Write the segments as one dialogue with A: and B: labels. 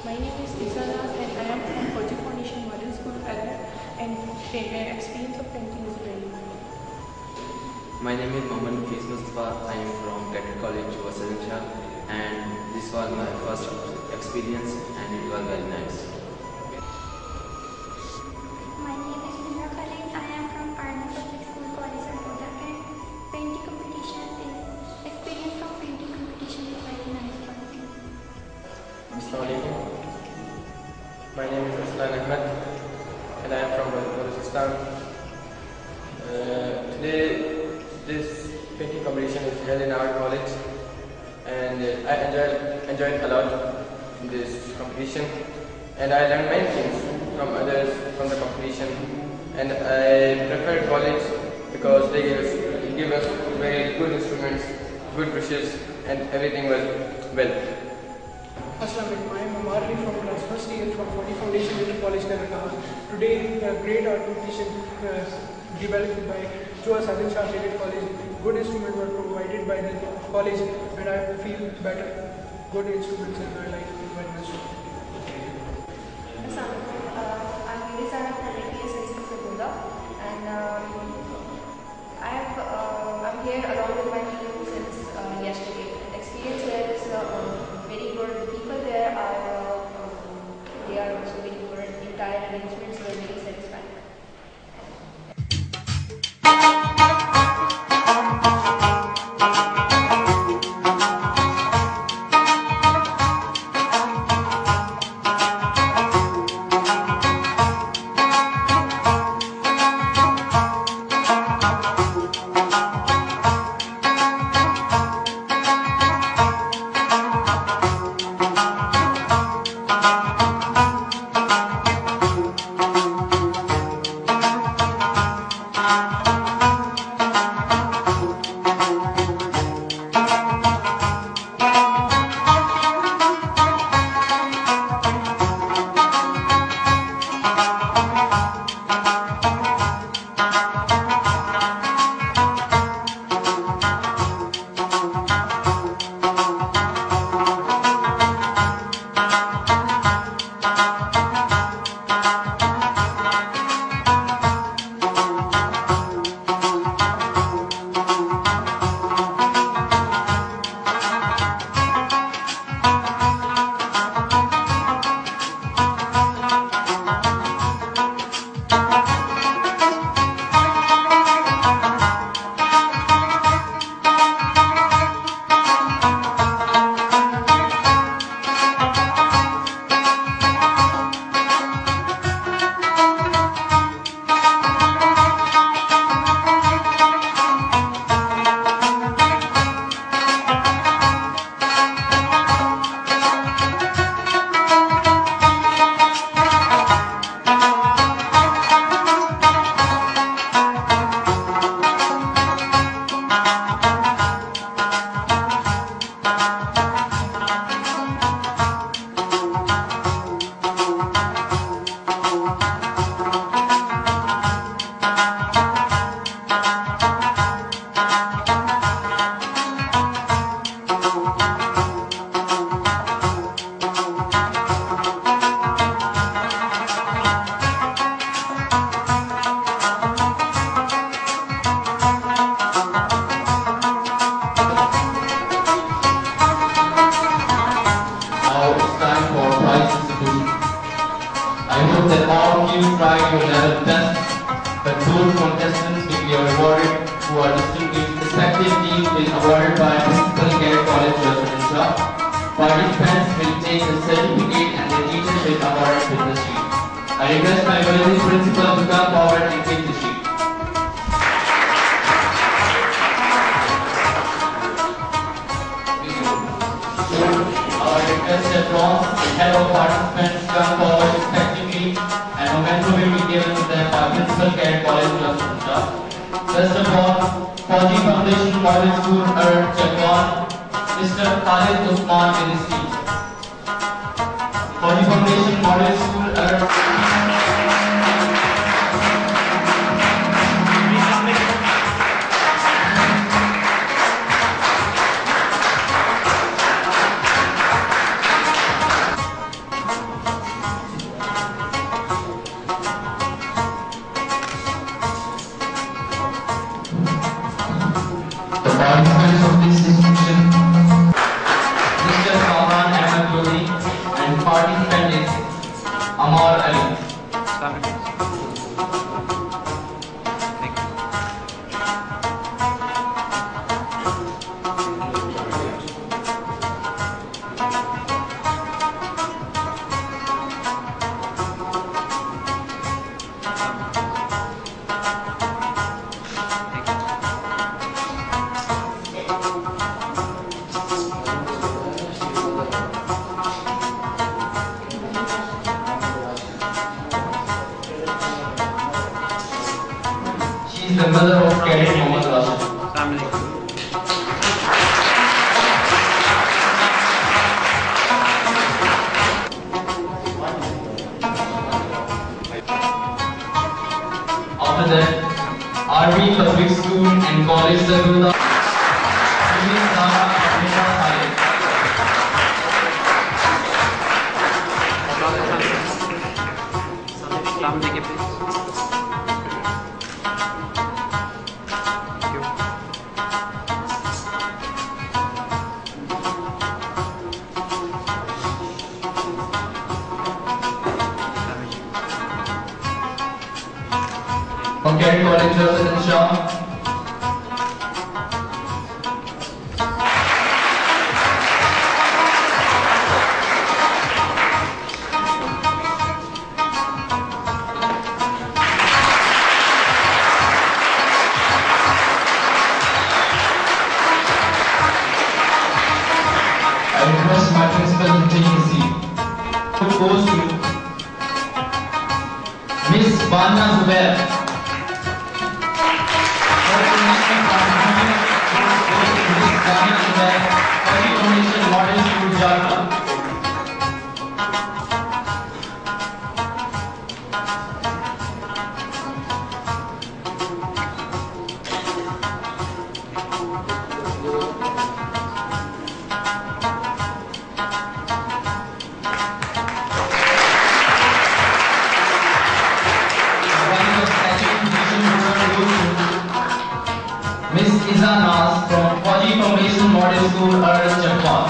A: My name is Isara and I am from Project Foundation Model School, Alert, and experience of painting is very good.
B: My name is Mohammed Mukesh Mustafa. I am from Cadet College, Vasarancha, and this was my first experience and it was very nice.
C: My name is Mira Khalid. I am from Arna Public School, College of Kodak, and painting competition experience from painting competition is very nice for me.
D: Assalamualaikum. My name is Aslan Ahmed and I am from Balochistan. Today this painting competition is held in our college and I enjoyed a lot in this competition and I learned many things from others from the competition, and I prefer college because they give us very good instruments, good brushes, and everything was well.
E: Assalamualaikum. I am Amar Ali from class first year from Project Foundation Middle College, Karnataka. Today, a great art competition developed by Chua Sadin Shah Cadet College. Good instruments were provided by the college, and I feel better. Good instruments, and I like it very much.
F: Assalamualaikum. I'm Virisara from APS High School, Sagoda, and I'm here along with my team since yesterday. The experience here is very good. The people there they are also very good. The entire arrangements were very satisfying.
G: I hope that all of you try your level best, but those contestants will be rewarded who are distinguished. Respective teams will be awarded by Principal Cadet College, Vasarancha. Participants will take a certificate and the teachers will award it with the sheet. I request my worthy principal to come forward and take the sheet. I request that all head of participants come forward respectively, and memento will be given to them by Principal Cadet College, Vasarancha. First of all, Project Foundation Model School, Chakwan, Mr. Khalid Usman Ministry. Project Foundation Model School, and participant is Amar Ali. She is the mother of Cadet Mohammad Rashid. After that, Army Public School and College Sargodha. Miss Zara Amina Khalid.
H: सामने के please
G: From Cadet College Joseph Shah. I request my principal to take a seat. It goes to Miss Banya Zubair. Miss Banya Zubair, Early Foundation Model School, Jharkhand. Miss Iza Naz from Fauji Foundation Model School, Arras, Japan.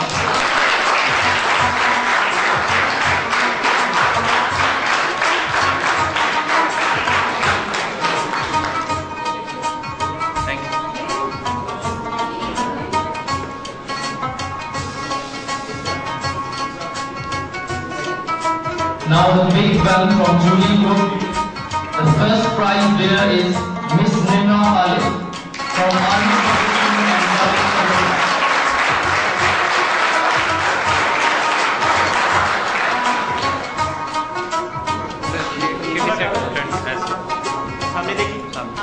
H: Thank you
G: Now the big bell from Julie Group. The first prize winner is Miss Nimra Khalid from Army Foundation and College Sargodha.
H: सामने देखिए सामने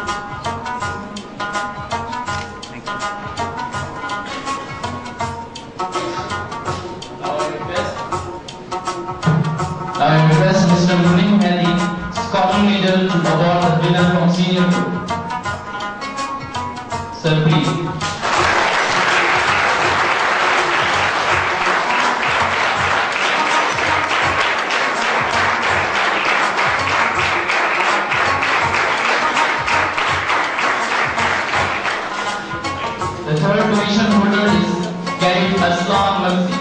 H: thank you
G: I request Mr. Munim Hadi, Scotland leader, to award the winner from senior group. Sir, please. The third position holder is Cadet Aslam Magzi.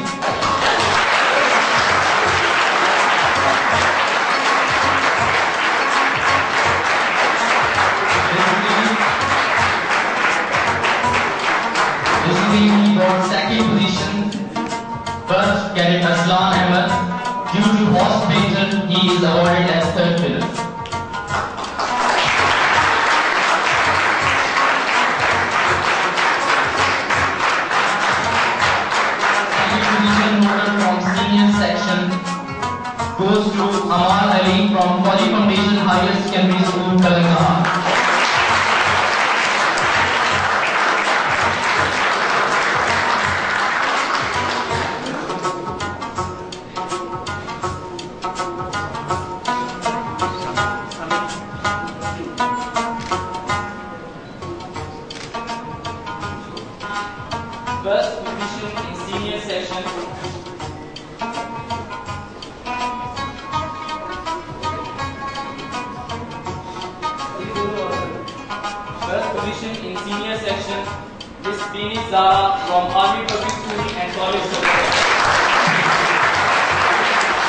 G: Recently, he got second position, but Cadet Aslan Ahmed, due to horse danger, he is awarded as third winner. Second position holder from senior section goes to Amar Ali from Fauji Foundation Higher Secondary School, Telangana. First position in senior section. First position in senior section, Miss Bini Zara from Army Public School and College Sargodha.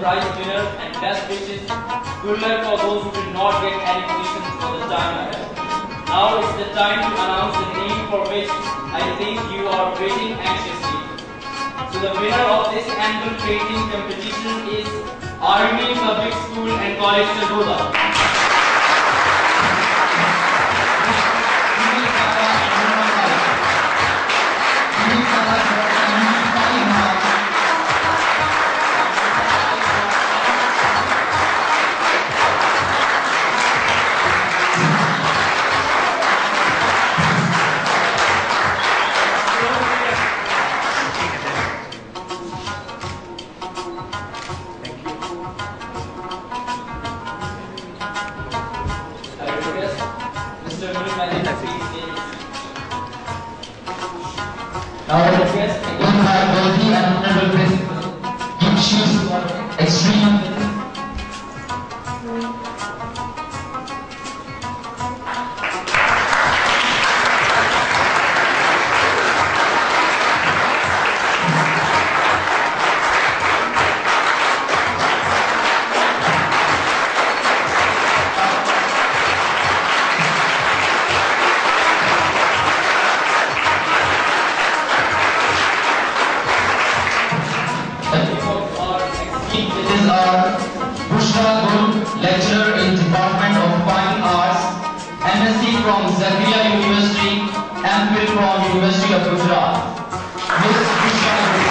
G: prize winner and best wishes. Good luck for those who did not get any positions for the time ahead. Now is the time to announce the name for which I think you are waiting anxiously. So the winner of this annual painting competition is Army Public School and College Sargodha.
I: Now, in my worthy and honorable principal, give shoes for extreme. Lecturer in Department of Fine Arts, MSc from Zakaria University, MPhil from University of Gujarat. Miss Bushra Gul.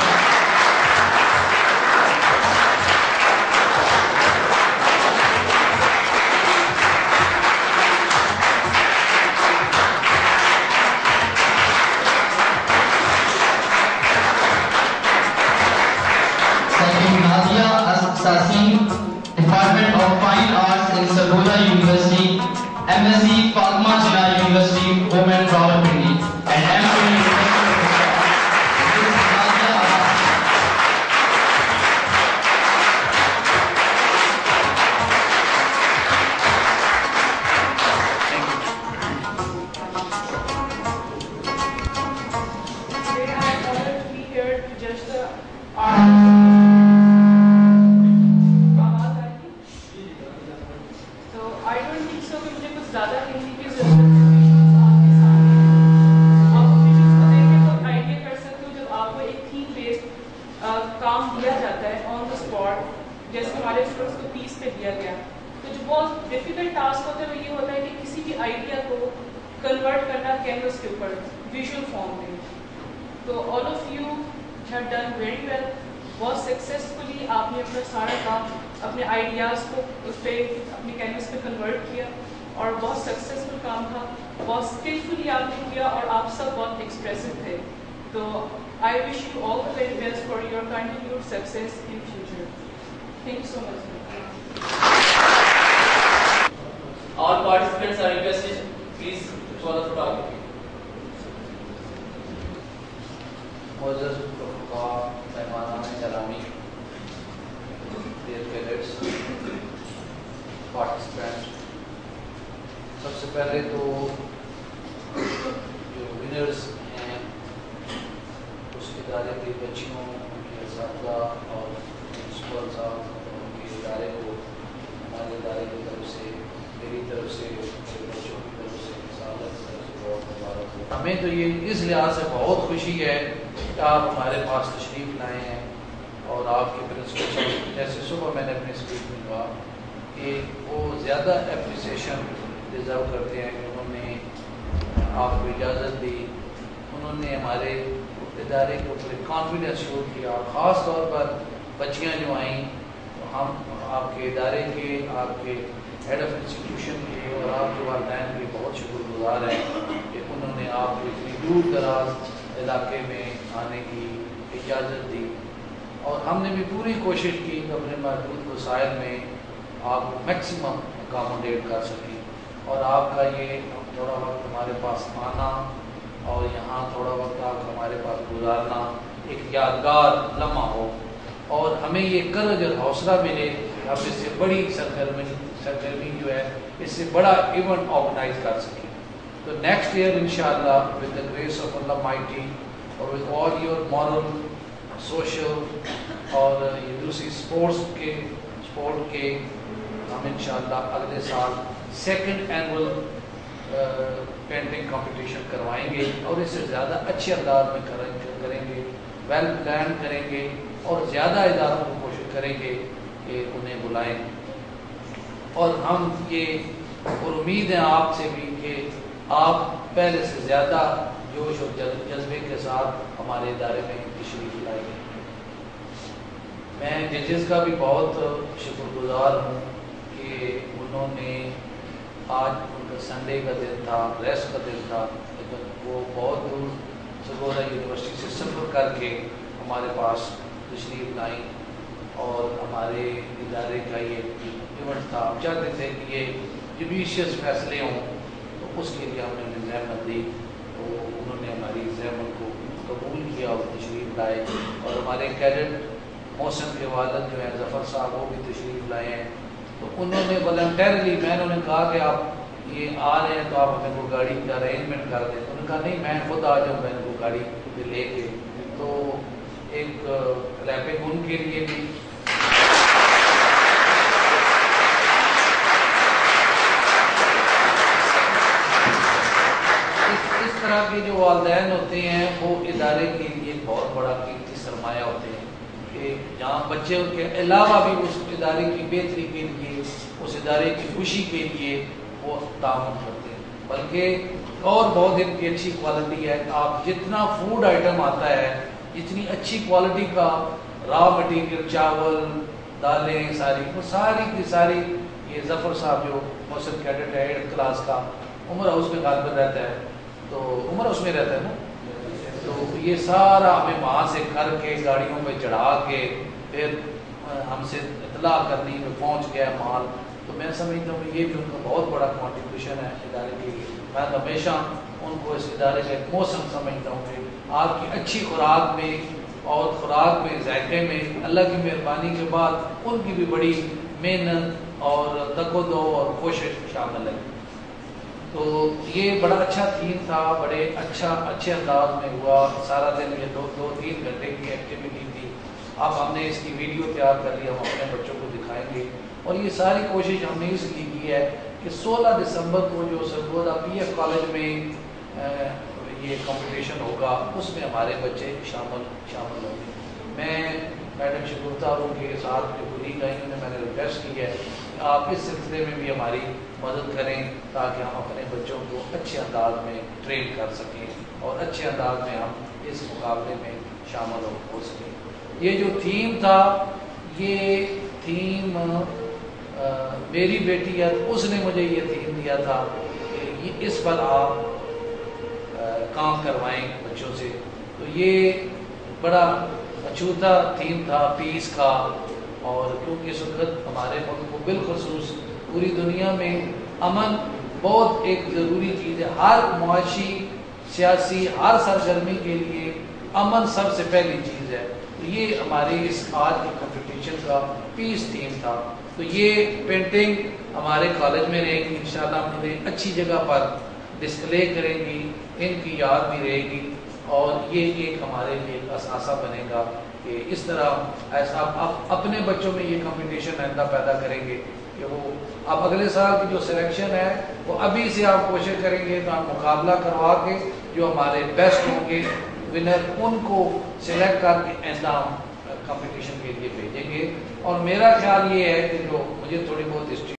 I: Second, Nadia Sasin, Department of Fine Arts in Sargodha University, MSc Fatma Jinnah University, Women Rawalpindi, and MPhil University of Gujarat. This is Nadia Abbas.
A: Today I am honored to be here to judge the art. I don't think so कि मुझे कुछ ज़्यादा कहने की ज़रूरत है। आपके सामने आप विजुअल्स को देख के बहुत आइडिया कर सकते हो जब आपको एक थीम बेस्ड काम दिया जाता है ऑन द स्पॉट, जैसे हमारे स्टूडेंट्स को पीस पे दिया गया, तो जो बहुत डिफिकल्ट टास्क होता है वो ये होता है कि किसी भी आइडिया को कन्वर्ट करना कैनवस के ऊपर विजुअल फॉर्म में। तो all of you have done very well, बहुत सक्सेसफुली आपने अपना सारा काम अपने आइडियाज़ को उस पर अपने कैनवस पे कन्वर्ट किया और बहुत सक्सेसफुल काम था, बहुत स्किलफुली आपने किया और आप सब बहुत एक्सप्रेसिव थे। तो I wish you all the very best for your continued success in future. Thank you so much.
G: All participants are requested, please follow the photography.
J: Moses Prabhupada, Saimana Jalami, dear cadets, participants. सबसे पहले तो जो winners हैं उस इदारे के बच्चियों, उनके असातिज़ा और प्रिंसिपल साहब, उनके इदारे को हमारे इदारे की तरफ से, मेरी तरफ से, मेरे बच्चों की तरफ से, सालत की तरफ से बहुत मुबारक हो। हमें तो ये इस लिहाज से बहुत खुशी है कि आप हमारे पास तशरीफ़ लाए हैं और आपके प्रिंसिपल, जैसे सुबह मैंने अपनी स्पीच में कहा कि वो ज़्यादा एप्रिसिएशन डिज़र्व करते हैं कि उन्होंने आपको इजाज़त दी, उन्होंने हमारे इदारे के ऊपर कॉन्फिडेंस शो किया। ख़ास तौर पर बच्चियाँ जो आईं, तो हम आपके इदारे के, आपके हेड ऑफ इंस्टीट्यूशन के और आपके वालिदैन के बहुत शुक्रगुजार हैं कि उन्होंने आपको इतनी दूर दराज इलाके में आने की इजाज़त दी और हमने भी पूरी कोशिश की कि अपने महदूद वसाइल में आपको मैक्सिमम अकोमोडेट कर सकें और आपका ये थोड़ा वक्त हमारे पास आना और यहाँ थोड़ा वक्त आप हमारे पास गुजारना एक यादगार लम्हा हो और हमें ये करज और हौसला मिले कि हम इससे बड़ी सरगर्मी जो है, इससे बड़ा इवेंट ऑर्गेनाइज कर सकें। तो नेक्स्ट ईयर इंशाअल्लाह with the grace of Allah mighty और with all your moral social اور یہ دوسری سپورٹ کے ہم انشاءاللہ اگلے سال 2nd اینول پینٹنگ کمپٹیشن کروائیں گے اور اس سے زیادہ اچھے انداز میں کریں گے، ویل پلان کریں گے اور زیادہ اداروں کو کوشش کریں گے کہ انہیں بلائیں، اور ہم یہ امید ہے آپ سے بھی کہ آپ پہلے سے زیادہ جوش اور جذبے کے ساتھ ہمارے ادارے میں تشریف لائیں گے۔ میں ججز کا بھی بہت شکر گزار ہوں کہ انہوں نے آج ان کا سنڈے کا دن تھا، ریسٹ کا دن تھا، لیکن وہ بہت دور سرگودا یونیورسٹی سے سفر کر کے ہمارے پاس تشریف لائیں اور ہمارے ادارے کا یہ ایونٹ تھا۔ ہم چاہتے تھے کہ یہ جوڈیشیس فیصلے ہوں تو اس کے لیے ہم نے زحمت دی، تو انہوں نے ہماری زحمت کو قبول کیا اور تشریف لائے، اور ہمارے کیڈٹ محسن کے والد جو ہیں ظفر صاحب وہ بھی تشریف لائے ہیں، تو انہوں نے والنٹیرلی، میں انہوں نے کہا کہ آپ یہ آ رہے ہیں تو آپ ہمیں کو گاڑی کا ارینجمنٹ کر دیں، انہوں نے کہا نہیں میں خود آ جاؤں، میں ان کو گاڑی پہ لے کے، تو ایک کلیپنگ ان کے لیے بھی۔ اس طرح کے جو والدین ہوتے ہیں وہ ادارے کے لیے بہت بڑا قیمتی سرمایہ ہوتے ہیں کہ جہاں بچے ان کے علاوہ بھی اس ادارے کی بہتری کے لیے، اس ادارے کی خوشی کے لیے وہ تعاون کرتے ہیں، بلکہ اور بہت ان کی اچھی کوالٹی ہے۔ آپ جتنا فوڈ آئٹم آتا ہے، جتنی اچھی کوالٹی کا را مٹیریل، چاول، دالیں، وہ ساری کی ساری، یہ ظفر صاحب جو محسن کیڈٹ ہے 8th کلاس کا، عمر ہاؤس میں غالباً رہتا ہے، تو عمر ہاؤس میں رہتا ہے نا، تو یہ سارا ہمیں وہاں سے کر کے گاڑیوں پہ چڑھا کے پھر ہم سے اطلاع کرنی میں پہنچ گیا مال، تو میں سمجھتا ہوں کہ یہ بھی ان کا بہت بڑا کنٹریبیوشن ہے ادارے کے لیے۔ میں ہمیشہ ان کو اس ادارے کا ایک موسم سمجھتا ہوں کہ آپ کی اچھی خوراک میں اور خوراک میں، ذائقے میں اللہ کی مہربانی کے بعد ان کی بھی بڑی محنت اور دق و دو اور کوشش شامل ہے۔ تو یہ بڑا اچھا تھیم تھا، بڑے اچھے انداز میں ہوا، سارا دن یہ 2-3 گھنٹے کی ایکٹیویٹی تھی۔ اب ہم نے اس کی ویڈیو تیار کر لی، ہم اپنے بچوں کو دکھائیں گے، اور یہ ساری کوشش ہم نے اس لیے کی ہے کہ 16 دسمبر کو جو سرگودا PF کالج میں یہ کمپٹیشن ہوگا اس میں ہمارے بچے شامل ہوں گے۔ میں میڈم شگفتہ کے ساتھ جو کولیگ آئی انہوں نے میں نے ریکویسٹ کی ہے کہ آپ اس سلسلے میں بھی ہماری مدد کریں تاکہ ہم اپنے بچوں کو اچھے انداز میں ٹرین کر سکیں اور اچھے انداز میں ہم اس مقابلے میں شامل ہو سکیں۔ یہ جو تھیم تھا، یہ تھیم میری بیٹی ہے، اس نے مجھے یہ تھیم دیا تھا کہ اس پر آپ کام کروائیں بچوں سے، تو یہ بڑا اچھوتا تھیم تھا پیس کا، اور کیونکہ اس وقت ہمارے ملک کو بالخصوص پوری دنیا میں امن بہت ایک ضروری چیز ہے، ہر معاشی، سیاسی، ہر سرگرمی کے لیے امن سب سے پہلی چیز ہے، تو یہ ہماری اس آج کی کمپٹیشن کا پیس تھیم تھا۔ تو یہ پینٹنگ ہمارے کالج میں رہے گی، انشاءاللہ ہم انہیں اچھی جگہ پر ڈسپلے کریں گی، ان کی یاد بھی رہے گی، اور یہ ایک ہمارے لیے اثاثہ بنے گا کہ اس طرح ایسا آپ اپنے بچوں میں یہ کمپٹیشن آئندہ پیدا کریں گے کہ وہ اب اگلے سال کی جو سلیکشن ہے وہ ابھی سے آپ کوشش کریں گے تو آپ مقابلہ کروا کے جو ہمارے بیسٹ ہوں گے ونر ان کو سلیکٹ کر کے آئندہ ہم کمپٹیشن کے لیے بھیجیں گے۔ اور میرا خیال یہ ہے کہ جو مجھے تھوڑی بہت ہسٹری